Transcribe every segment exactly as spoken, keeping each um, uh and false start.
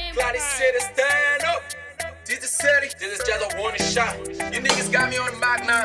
Cloudy City, stand up. This is City, this is just a warning shot. You niggas got me on the mic now.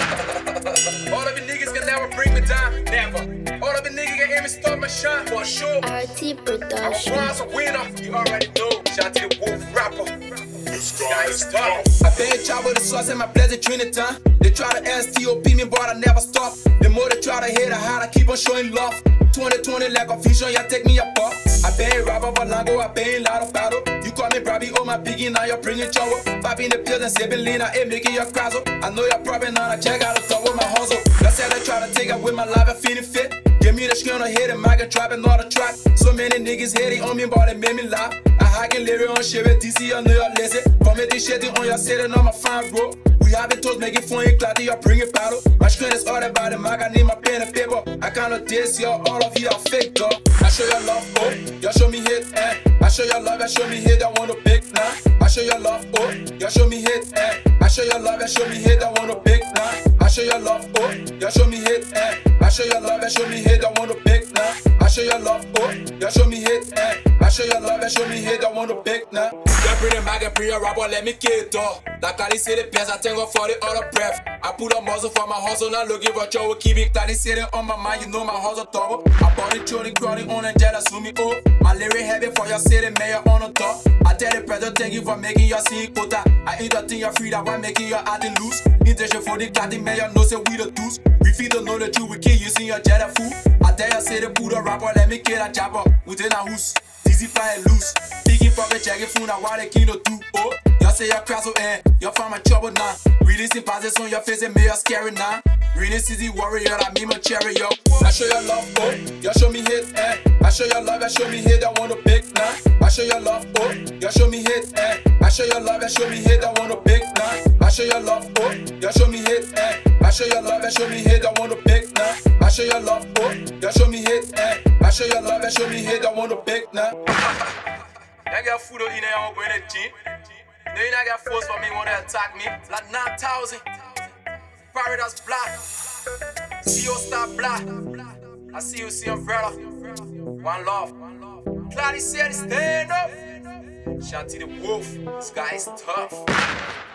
All of you niggas can never bring me down, never. All of you niggas can hear me stop my shine, for sure. R T Production. I'm a bronze winner, you already know. Shout to the wolf rapper. This guy is tough. I been job with the sauce and my pleasure Trinity. They try to S T O P me, but I never stop. The more they try to hit, the harder I keep on showing love. twenty twenty like a fish on, y'all take me apart. I been rapper for Lango, I been lot of battle. You call me Brabby, oh my piggy, now you're bringing trouble. Popping the pills and sipping lean, I ain't making your crazzle. I know you're probably not a check out the top with my hustle. Y'all said I try to take it with my life, I feeling fit. Give me the screen on hit and I can drop another track. So many niggas hating on me, but they made me laugh. I hacking lyric on shit with D C, I know you're lazy. For me, this shit on your sitting on my fine bro. We having toast, making fun, you clad, you're bringing battle. My screen is all about it, I need my pen and paper. I kinda diss y'all, all of you are fake, dog. I show your love, oh, y'all show me hit, eh. I show your love, I show me hit, I want to big, nah. I show your love, oh, y'all show me hit, eh. I show your love, I show me hit, I want to big, nah. I show your love, oh, y'all show me hit, eh. I show your love, I show me hit, I want to big, nah. I show your love, oh, y'all show me hit, eh. I show your love, I show me hit, I want to big, nah. Y'all bring the mag and bring your rapper, let me get dog. Like Cali City pants, I tango for the other breath. I put a muzzle for my hustle, not looking for trouble. Keep it Cali City on my mind, you know my hustle double. I bought it, truly crowding on and jealous, me oh. My lyric heavy for your city, mayor on the top. I tell the president, thank you for making your scene quota. I ain't the thing you're free, that why making your acting loose. Intention for the cat, the mayor knows that we the deuce. We feel to know that you will kill you, see your jet fool. I tell you, say the Buddha rapper, let me kill a chopper. Within a house, easy fly loose. Picking pocket, checking phone, now why they can't do, oh. Y'all say you're crass, eh, you're from my trouble now. Releasing passes on your face and make you scary now. Really easy warrior, I mean my cherry, yo. I show your love, oh, y'all show me hit, eh. I show your love, I show me hit, I want to big, nah. I show your love, oh, y'all show me hit, eh. I show your love, I show me hit, I want to big, nah. I show your love, oh, y'all show me hit, eh. I show your love, I show me hit, I want to big, nah. I show your love, oh, y'all show me hit, eh. I show your love, I show me hit, I want to big, nah. I got food in there, I'm going to gym. No, you not got force for me, wanna attack me. Like nine thousand. Paradise black. See you star black. I see you, see umbrella. One love. Cloudy City, stand up. Shout to the wolf. This guy is tough.